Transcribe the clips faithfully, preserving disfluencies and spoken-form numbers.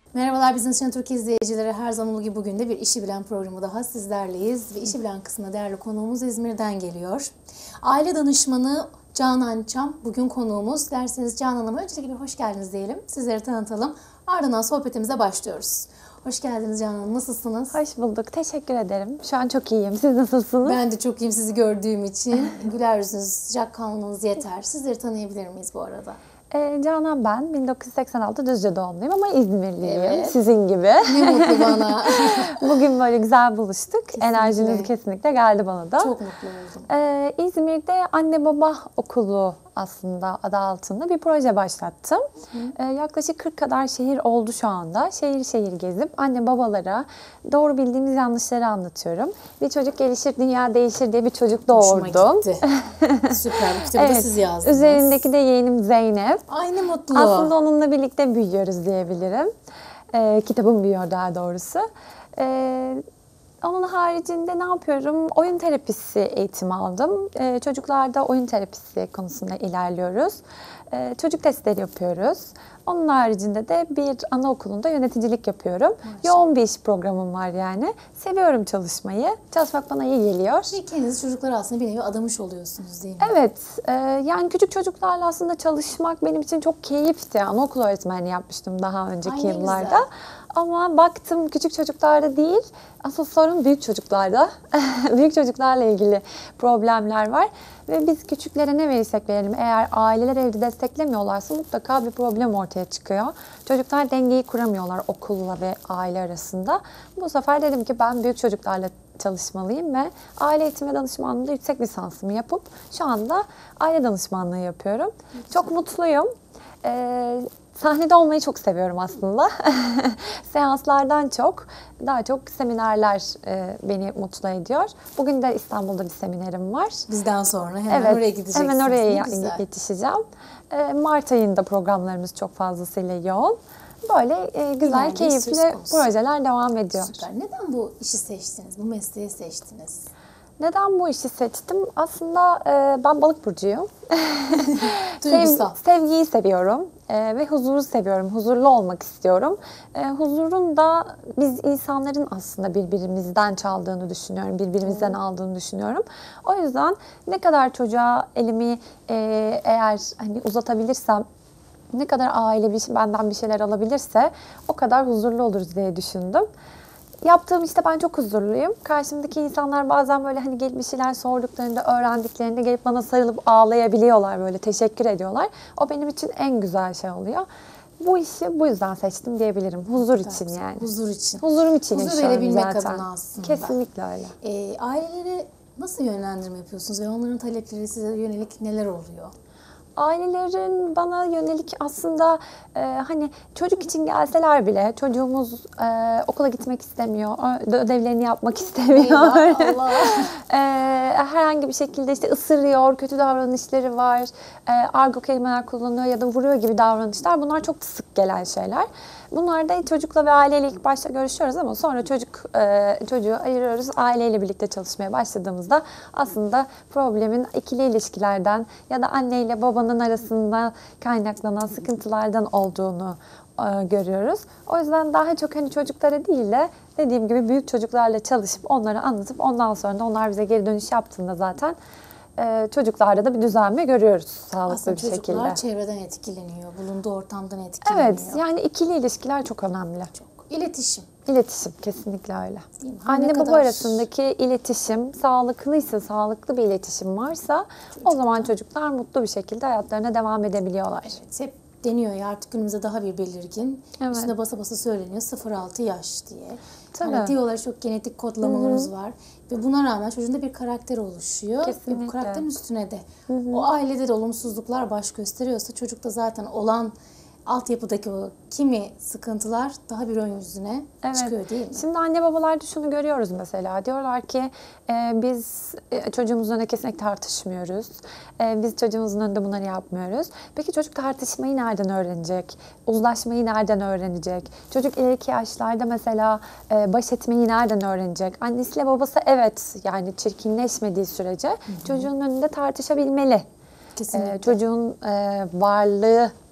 Merhabalar Business Channel Türkiye izleyicileri. Her zaman olduğu gibi bugün de bir İşi Bilen programı daha sizlerleyiz. Ve İşi Bilen kısmına değerli konuğumuz İzmir'den geliyor. Aile danışmanı Canan Çam bugün konuğumuz. Derseniz Canan Hanım'a öncelikle bir hoş geldiniz diyelim. Sizleri tanıtalım. Ardından sohbetimize başlıyoruz. Hoş geldiniz Canan Hanım. Nasılsınız? Hoş bulduk. Teşekkür ederim. Şu an çok iyiyim. Siz nasılsınız? Ben de çok iyiyim sizi gördüğüm için. Güler yüzünüz, sıcak kanlınız yeter. Sizleri tanıyabilir miyiz bu arada? Ee, Canan ben. bin dokuz yüz seksen altı Düzce doğumluyum ama İzmirliyim. Evet. Sizin gibi. Ne mutlu bana. Bugün böyle güzel buluştuk. Kesinlikle. Enerjiniz kesinlikle geldi bana da. Çok mutlu oldum. Ee, İzmir'de anne baba okulu aslında adı altında bir proje başlattım. Ee, yaklaşık kırk kadar şehir oldu şu anda. Şehir şehir gezip anne babalara doğru bildiğimiz yanlışları anlatıyorum. Bir çocuk gelişir, dünya değişir diye bir çocuk doğurdum. Hoşuma gitti. Süper. Bu kitabı Evet, da siz yazdınız. üzerindeki de yeğenim Zeynep. Ay ne mutlu. Aslında onunla birlikte büyüyoruz diyebilirim. Ee, kitabım büyüyor daha doğrusu. Ee, Onun haricinde ne yapıyorum? Oyun terapisi eğitimi aldım. Ee, çocuklarda oyun terapisi konusunda ilerliyoruz. Ee, çocuk testleri yapıyoruz. Onun haricinde de bir anaokulunda yöneticilik yapıyorum. Maşallah. Yoğun bir iş programım var yani. Seviyorum çalışmayı. Çalışmak bana iyi geliyor. Ve kendiniz çocuklara aslında bir nevi adamış oluyorsunuz değil mi? Evet, e, yani küçük çocuklarla aslında çalışmak benim için çok keyifti. Anaokul öğretmenliği yapmıştım daha önceki Ay, ne yıllarda. güzel. Ama baktım küçük çocuklarda değil, asıl sorun büyük çocuklarda. Büyük çocuklarla ilgili problemler var. Ve biz küçüklere ne verirsek verelim, eğer aileler evde desteklemiyorlarsa mutlaka bir problem ortaya çıkıyor. Çocuklar dengeyi kuramıyorlar okulla ve aile arasında. Bu sefer dedim ki ben büyük çocuklarla çalışmalıyım ve aile eğitimi danışmanlığında yüksek lisansımı yapıp şu anda aile danışmanlığı yapıyorum. Çok mutluyum. Ee, sahnede olmayı çok seviyorum aslında. Seanslardan çok, daha çok seminerler e, beni mutlu ediyor. Bugün de İstanbul'da bir seminerim var. Bizden sonra hemen Evet, oraya gideceksiniz. hemen oraya Ne güzel. yetişeceğim. E, Mart ayında programlarımız çok fazlasıyla yoğun. Böyle e, güzel, İlerleyiş söz keyifli konusu. projeler devam ediyor. Süper. Neden bu işi seçtiniz? Bu mesleği seçtiniz? Neden bu işi seçtim? Aslında e, ben balık burcuyum. Duygusal. Sev, sevgiyi seviyorum e, ve huzuru seviyorum. Huzurlu olmak istiyorum. E, huzurun da biz insanların aslında birbirimizden çaldığını düşünüyorum. Birbirimizden Hmm. aldığını düşünüyorum. O yüzden ne kadar çocuğa elimi e, eğer hani uzatabilirsem, ne kadar aile bir, benden bir şeyler alabilirse o kadar huzurlu oluruz diye düşündüm. Yaptığım işte ben çok huzurluyum. Karşımdaki insanlar bazen böyle hani gelip bir şeyler sorduklarında, öğrendiklerinde gelip bana sarılıp ağlayabiliyorlar, böyle teşekkür ediyorlar. O benim için en güzel şey oluyor. Bu işi bu yüzden seçtim diyebilirim. Huzur için Güzel. yani. Huzur için. Huzurum için Huzur yaşıyorum verebilmek zaten. adına aslında. Kesinlikle öyle. Ee, ailelere nasıl yönlendirme yapıyorsunuz ve onların talepleri size yönelik neler oluyor? Ailelerin bana yönelik aslında e, hani çocuk için gelseler bile çocuğumuz e, okula gitmek istemiyor, ö- ödevlerini yapmak istemiyor. Eyvah, Allah. e, herhangi bir şekilde işte ısırıyor, kötü davranışları var, e, argo kelimeler kullanıyor ya da vuruyor gibi davranışlar. Bunlar çok sık gelen şeyler. Bunlar da çocukla ve aileyle ilk başta görüşüyoruz ama sonra çocuk e, çocuğu ayırıyoruz. Aileyle birlikte çalışmaya başladığımızda aslında problemin ikili ilişkilerden ya da anneyle babanın arasında kaynaklanan sıkıntılardan olduğunu e, görüyoruz. O yüzden daha çok hani çocuklara değil de dediğim gibi büyük çocuklarla çalışıp onlara anlatıp ondan sonra da onlar bize geri dönüş yaptığında zaten e, çocuklarda da bir düzelme görüyoruz sağlıklı Aslında bir çocuklar şekilde. çevreden etkileniyor, bulunduğu ortamdan etkileniyor. Evet, yani ikili ilişkiler çok önemli. Çok. İletişim. İletişim kesinlikle öyle. Değil mi? Her ne Anne baba kadar- arasındaki iletişim sağlıklıysa, sağlıklı bir iletişim varsa o zaman çocuklar mutlu bir şekilde hayatlarına devam edebiliyorlar. Evet, hep deniyor ya artık günümüzde daha bir belirgin. Evet. Üstünde basa basa söyleniyor sıfır altı yaş diye. Tabii. Hani diyorlar çok genetik kodlamalarımız var. Ve buna rağmen çocuğun da bir karakter oluşuyor. Ve Kesinlikle. bu karakterin üstüne de o ailede de olumsuzluklar baş gösteriyorsa çocukta zaten olan altyapıdaki o kimi sıkıntılar daha bir ön yüzüne Evet. çıkıyor değil mi? Şimdi anne babalarda şunu görüyoruz mesela. Diyorlar ki e, biz e, çocuğumuzun önünde kesinlikle tartışmıyoruz. E, biz çocuğumuzun önünde bunları yapmıyoruz. Peki çocuk tartışmayı nereden öğrenecek? Uzlaşmayı nereden öğrenecek? Çocuk ileriki yaşlarda mesela e, baş etmeyi nereden öğrenecek? Annesiyle babası evet yani çirkinleşmediği sürece çocuğun önünde tartışabilmeli. Kesinlikle. E, çocuğun e, varlığı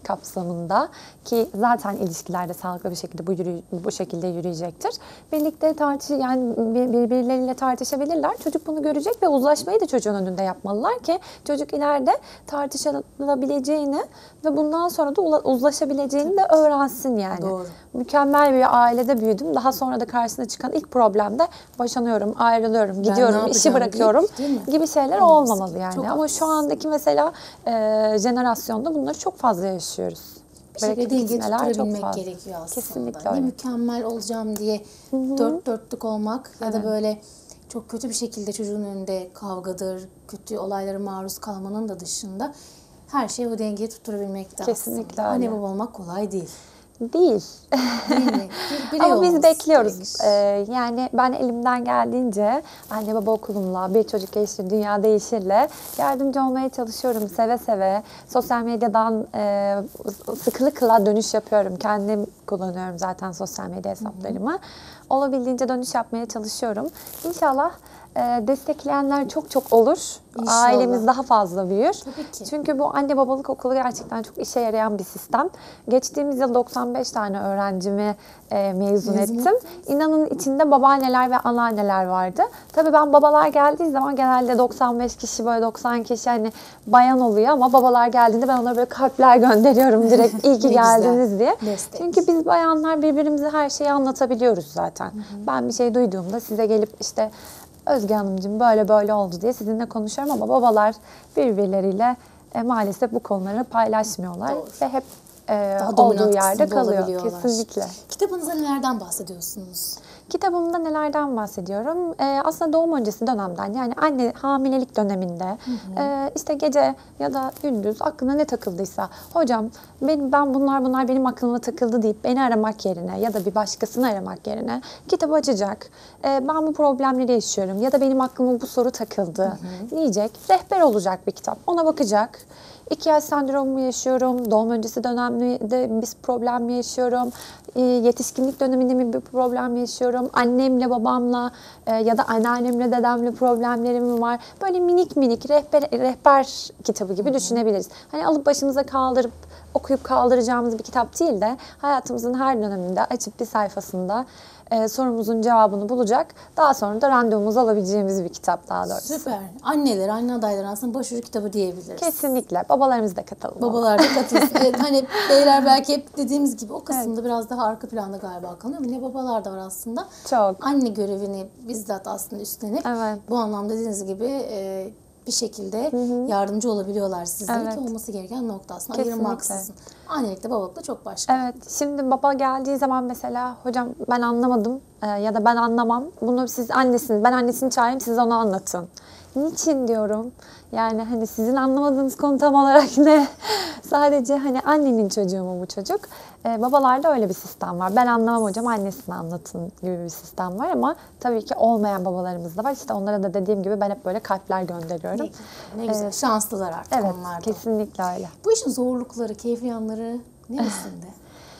kapsamında ki zaten ilişkilerde sağlıklı bir şekilde bu yürü, bu şekilde yürüyecektir. Birlikte tartış yani birbirleriyle tartışabilirler. Çocuk bunu görecek ve uzlaşmayı da çocuğun önünde yapmalılar ki çocuk ileride tartışılabileceğini ve bundan sonra da uzlaşabileceğini de öğrensin yani. Doğru. Mükemmel bir ailede büyüdüm. Daha sonra da karşısına çıkan ilk problemde boşanıyorum, ayrılıyorum, gidiyorum, işi bırakıyorum deyip, gibi şeyler olmamalı yani. Çok Ama haklısın. şu andaki mesela e, jenerasyonda bunları çok fazla yaşıyoruz. Bir şekilde denge tutturabilmek gerekiyor aslında. Kesinlikle Ne öyle. mükemmel olacağım diye Hı-hı. dört dörtlük olmak Evet. ya da böyle çok kötü bir şekilde çocuğun önünde kavgadır, kötü olaylara maruz kalmanın da dışında her şeyi o dengeyi tutturabilmek de Kesinlikle aslında. öyle. Anne baba olmak kolay değil. Değil. Değil mi? Bir birey Ama biz olması bekliyoruz. gerekir. Ee, yani ben elimden geldiğince anne baba okulumla, bir çocuk gelişir, dünya değişirle yardımcı olmaya çalışıyorum seve seve. Sosyal medyadan e, sıklıkla dönüş yapıyorum. Kendim kullanıyorum zaten sosyal medya hesaplarımı. Hı hı. Olabildiğince dönüş yapmaya çalışıyorum. İnşallah e, destekleyenler çok çok olur. İnşallah. Ailemiz daha fazla büyür. Tabii ki. Çünkü bu anne babalık okulu gerçekten çok işe yarayan bir sistem. Geçtiğimiz yıl doksan beş tane öğrencimi e, mezun, Mezun ettim. İnanın içinde babaanneler ve anneanneler vardı. Tabii ben babalar geldiği zaman genelde doksan beş kişi böyle doksan kişi hani bayan oluyor ama babalar geldiğinde ben onlara böyle kalpler gönderiyorum direkt iyi ki Ne geldiniz güzel. diye. Destek. Çünkü biz bayanlar birbirimize her şeyi anlatabiliyoruz zaten. Hı hı. Ben bir şey duyduğumda size gelip işte Özge Hanımcığım böyle böyle oldu diye sizinle konuşuyorum ama babalar birbirleriyle e, maalesef bu konuları paylaşmıyorlar. Doğru. Ve hep e, Daha olduğu dominant yerde kısımda kalıyor. olabiliyorlar. Kesinlikle. Kitabınızda nelerden bahsediyorsunuz? Kitabımda nelerden bahsediyorum? Ee, aslında doğum öncesi dönemden yani anne hamilelik döneminde hı hı. E, işte gece ya da gündüz aklına ne takıldıysa hocam benim, ben bunlar bunlar benim aklıma takıldı deyip beni aramak yerine ya da bir başkasını aramak yerine kitabı açacak. E, ben bu problemleri yaşıyorum ya da benim aklıma bu soru takıldı hı hı. diyecek. Rehber olacak bir kitap. Ona bakacak. İki yaş sendromu yaşıyorum, doğum öncesi dönemde bir problem mi yaşıyorum, yetişkinlik döneminde mi bir problem yaşıyorum, annemle babamla ya da anneannemle dedemle problemlerim mi var? Böyle minik minik rehber, rehber kitabı gibi düşünebiliriz. Hani alıp başımıza kaldırıp okuyup kaldıracağımız bir kitap değil de hayatımızın her döneminde açıp bir sayfasında e, sorumuzun cevabını bulacak. Daha sonra da randevumuzu alabileceğimiz bir kitap daha doğrusu. Süper. Anneler, anne adayları aslında başucu kitabı diyebiliriz. Kesinlikle. Babalarımız da katılmalı. Babalar da katılsın. Evet, hani beyler belki hep dediğimiz gibi o kısımda evet. biraz daha arka planda galiba kalıyor. Ama ne babalar da var aslında. Çok. Anne görevini bizzat aslında üstlenip evet. bu anlamda dediğiniz gibi e, bir şekilde hı hı. yardımcı olabiliyorlar sizlere evet. ki olması gereken nokta aslında. Ayırmaksızın. Annelikle babalıkla çok başka. Evet. Şimdi baba geldiği zaman mesela hocam ben anlamadım e, ya da ben anlamam. Bunu siz annesiniz. Ben annesini çağırayım siz ona anlatın. Niçin diyorum? Yani hani sizin anlamadığınız konu tam olarak ne? Sadece hani annenin çocuğu mu bu çocuk? Ee, babalarda öyle bir sistem var. Ben anlamam hocam annesini anlatın gibi bir sistem var ama tabii ki olmayan babalarımız da var. İşte onlara da dediğim gibi ben hep böyle kalpler gönderiyorum. Ne, ne güzel. Ee, Şanslılar artık evet, onlar da. Kesinlikle öyle. Bu işin zorlukları, keyifli yanları neresinde?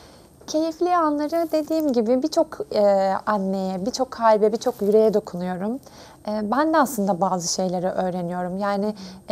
Keyifli anları dediğim gibi birçok e, anneye, birçok kalbe, birçok yüreğe dokunuyorum. E, ben de aslında bazı şeyleri öğreniyorum. Yani e,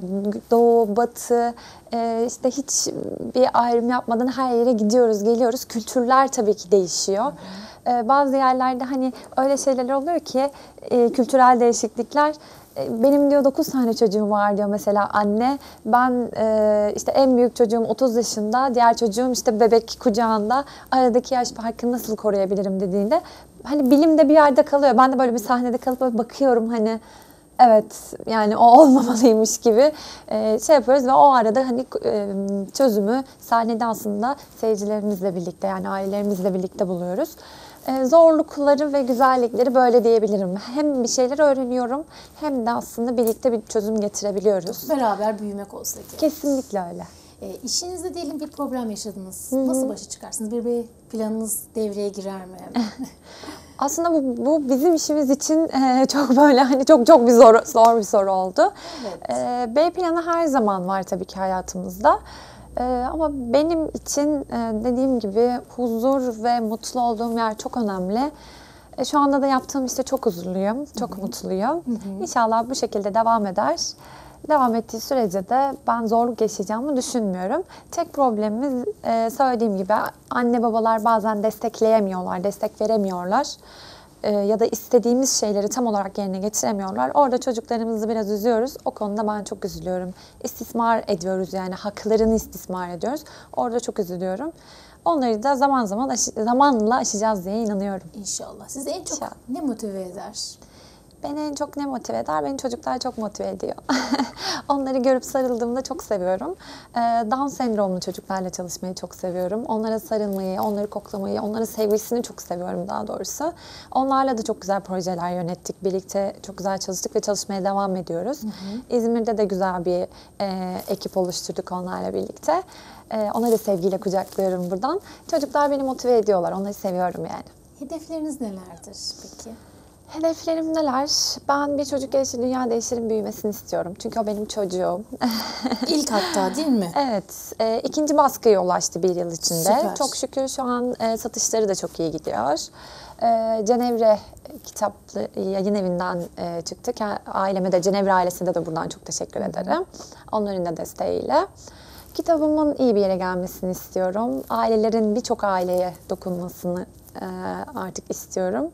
doğu, batı, e, işte hiç bir ayrım yapmadan her yere gidiyoruz, geliyoruz. Kültürler tabii ki değişiyor. E, bazı yerlerde hani öyle şeyler oluyor ki e, kültürel değişiklikler. Benim diyor dokuz tane çocuğum var diyor mesela anne. Ben e, işte en büyük çocuğum otuz yaşında, diğer çocuğum işte bebek kucağında. Aradaki yaş farkını nasıl koruyabilirim dediğinde hani bilim de bir yerde kalıyor. Ben de böyle bir sahnede kalıp böyle bakıyorum hani evet yani o olmamalıymış gibi e, şey yapıyoruz ve o arada hani e, çözümü sahnede aslında seyircilerimizle birlikte yani ailelerimizle birlikte buluyoruz. Zorlukları ve güzellikleri böyle diyebilirim. Hem bir şeyler öğreniyorum hem de aslında birlikte bir çözüm getirebiliyoruz. Beraber büyümek olsa gerek. Kesinlikle öyle. E, işinizde diyelim bir problem yaşadınız. Hı-hı. Nasıl başa çıkarsınız? Bir, bir planınız devreye girer mi? Aslında bu, bu bizim işimiz için e, çok böyle hani çok çok bir zor zor bir soru oldu. Evet. E, B planı her zaman var tabii ki hayatımızda. Ee, ama benim için e, dediğim gibi huzur ve mutlu olduğum yer çok önemli. E, şu anda da yaptığım işte çok huzurluyum, çok Hı-hı. mutluyum. Hı-hı. İnşallah bu şekilde devam eder. Devam ettiği sürece de ben zorluk yaşayacağımı düşünmüyorum. Tek problemimiz e, söylediğim gibi anne babalar bazen destekleyemiyorlar, destek veremiyorlar. E, ya da istediğimiz şeyleri tam olarak yerine getiremiyorlar. Orada çocuklarımızı biraz üzüyoruz. O konuda ben çok üzülüyorum. İstismar ediyoruz, yani haklarını istismar ediyoruz. Orada çok üzülüyorum. Onları da zaman zaman aşı, zamanla aşacağız diye inanıyorum. İnşallah. Sizi en çok İnşallah. ne motive eder? Beni en çok ne motive eder? Beni çocuklar çok motive ediyor. Onları görüp sarıldığımda çok seviyorum. Down sendromlu çocuklarla çalışmayı çok seviyorum. Onlara sarılmayı, onları koklamayı, onların sevgisini çok seviyorum daha doğrusu. Onlarla da çok güzel projeler yönettik. Birlikte çok güzel çalıştık ve çalışmaya devam ediyoruz. Hı hı. İzmir'de de güzel bir e, ekip oluşturduk onlarla birlikte. E, onları da sevgiyle kucaklıyorum buradan. Çocuklar beni motive ediyorlar. Onları seviyorum yani. Hedefleriniz nelerdir peki? Hedeflerim neler? Ben bir çocuk gelişir, dünya değişirin büyümesini istiyorum. Çünkü o benim çocuğum. İlk hatta değil mi? Evet. E, ikinci baskıya ulaştı bir yıl içinde. Süper. Çok şükür şu an e, satışları da çok iyi gidiyor. E, Cenevre kitaplı yayın evinden e, çıktık. Aileme de, Cenevre ailesine de buradan çok teşekkür ederim. Onların da desteğiyle. Kitabımın iyi bir yere gelmesini istiyorum. Ailelerin birçok aileye dokunmasını e, artık istiyorum.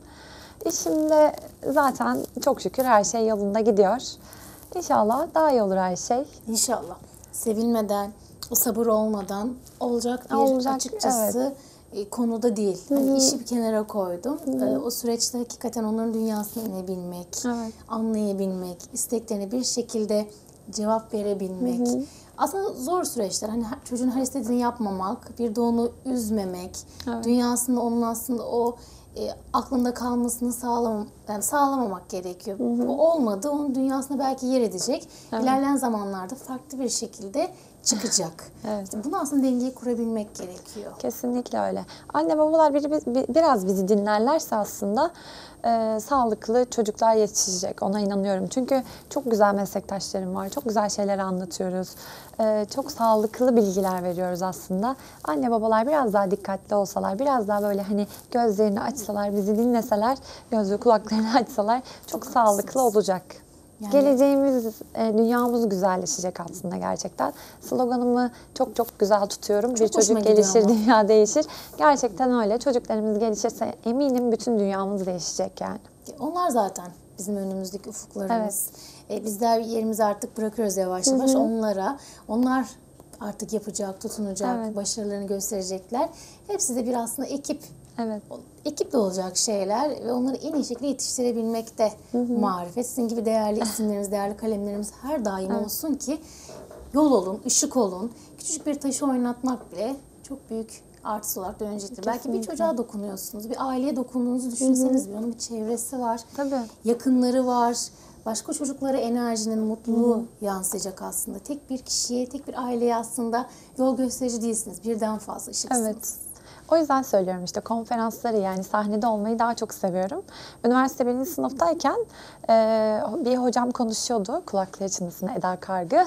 İşimde zaten çok şükür her şey yolunda gidiyor. İnşallah daha iyi olur her şey. İnşallah. Sevilmeden, o sabır olmadan olacak bir Olacak, açıkçası evet. konuda değil. Hani işi bir kenara koydum. Ee, o süreçte hakikaten onların dünyasına inebilmek, Evet. anlayabilmek, isteklerine bir şekilde cevap verebilmek. Hı hı. Aslında zor süreçler. Hani çocuğun her istediğini yapmamak, bir de onu üzmemek, evet. dünyasında onun aslında o E, aklında kalmasını sağlam, yani sağlamamak gerekiyor. Hı hı. O olmadı, onun dünyasına belki yer edecek. Evet. İlerleyen zamanlarda farklı bir şekilde çıkacak. Evet. İşte bunu aslında dengeyi kurabilmek gerekiyor. Kesinlikle öyle. Anne babalar bir, bir, biraz bizi dinlerlerse aslında e, sağlıklı çocuklar yetişecek. Ona inanıyorum. Çünkü çok güzel meslektaşlarım var. Çok güzel şeyler anlatıyoruz. E, çok sağlıklı bilgiler veriyoruz aslında. Anne babalar biraz daha dikkatli olsalar, biraz daha böyle hani gözlerini açsalar, bizi dinleseler, göz ve kulaklarını açsalar çok, çok sağlıklı olacak. Yani, geleceğimiz, e, dünyamız güzelleşecek aslında gerçekten. Sloganımı çok çok güzel tutuyorum. Çok bir çocuk gelişir, dünya değişir. Gerçekten öyle. Çocuklarımız gelişirse eminim bütün dünyamız değişecek yani. Onlar zaten bizim önümüzdeki ufuklarımız. Evet. E, bizler yerimizi artık bırakıyoruz yavaş yavaş. Hı hı. Onlara, onlar artık yapacak, tutunacak, evet. başarılarını gösterecekler. Hepsi de bir aslında ekip. Evet. Ekiple olacak şeyler ve onları en iyi şekilde yetiştirebilmekte marifet. Sizin gibi değerli isimlerimiz, değerli kalemlerimiz her daim evet. olsun ki yol olun, ışık olun. Küçücük bir taşı oynatmak bile çok büyük artısı olarak dönecektir. Belki bir çocuğa dokunuyorsunuz, bir aileye dokunduğunuzu düşünseniz bir, onun bir çevresi var, tabii. yakınları var. Başka çocuklara enerjinin, mutluluğu Hı. yansıyacak aslında. Tek bir kişiye, tek bir aileye aslında yol gösterici değilsiniz. Birden fazla ışıksınız. Evet. O yüzden söylüyorum işte konferansları, yani sahnede olmayı daha çok seviyorum. Üniversite birinci sınıftayken e, bir hocam konuşuyordu. Kulakları çınlasın, Eda Kargı.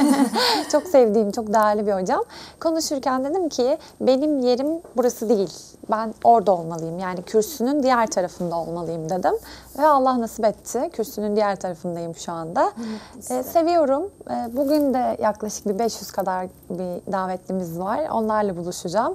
Çok sevdiğim, çok değerli bir hocam. Konuşurken dedim ki benim yerim burası değil. Ben orada olmalıyım. Yani kürsünün diğer tarafında olmalıyım dedim. Ve Allah nasip etti. Kürsünün diğer tarafındayım şu anda. E, seviyorum. E, bugün de yaklaşık bir beş yüz kadar bir davetlimiz var. Onlarla buluşacağım.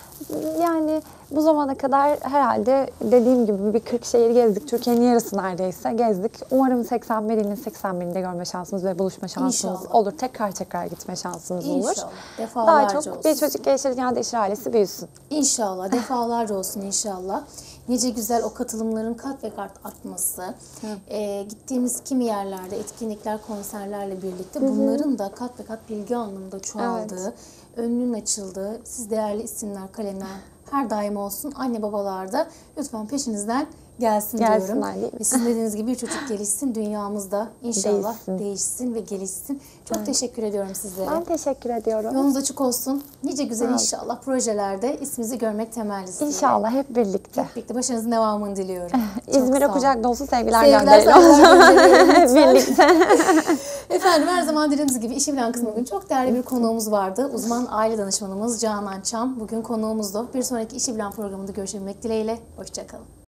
Yani bu zamana kadar herhalde dediğim gibi bir kırk şehir gezdik. Türkiye'nin yarısı neredeyse gezdik. Umarım seksen bir ilin seksen birinde görme şansımız ve buluşma şansımız İnşallah. olur. Tekrar tekrar gitme şansımız İnşallah. olur. Defalarca Daha çok olsun. bir çocuk gelişir, dünya değişir ailesi büyüsün. İnşallah. Defalarca olsun inşallah. Nice güzel o katılımların kat ve kat artması. E, gittiğimiz kimi yerlerde etkinlikler, konserlerle birlikte Hı-hı. bunların da kat ve kat bilgi anlamında çoğaldığı, evet. önünün açıldığı, siz değerli isimler, kalemler her daim olsun. Anne babalar da lütfen peşinizden gelsin Gelsinler, diyorum. değil mi? Ve sizin dediğiniz gibi bir çocuk gelişsin, dünyamızda inşallah değişsin, değişsin ve gelişsin. Çok evet. teşekkür ediyorum sizlere. Ben teşekkür ediyorum. Yolunuz açık olsun. Nice güzel evet. inşallah projelerde isminizi görmek temellisiyle. İnşallah hep birlikte. Hep birlikte başarınızın devamını diliyorum. İzmir'e kucak dolusu sevgiler, sevgiler gönderelim. Birlikte. Efendim her zaman dediğimiz gibi İşi Bilen kısmı bugün çok değerli bir konuğumuz vardı. Uzman aile danışmanımız Canan Çam bugün konuğumuzdu. Bir sonraki İşi Bilen programında görüşmek dileğiyle. Hoşça kalın.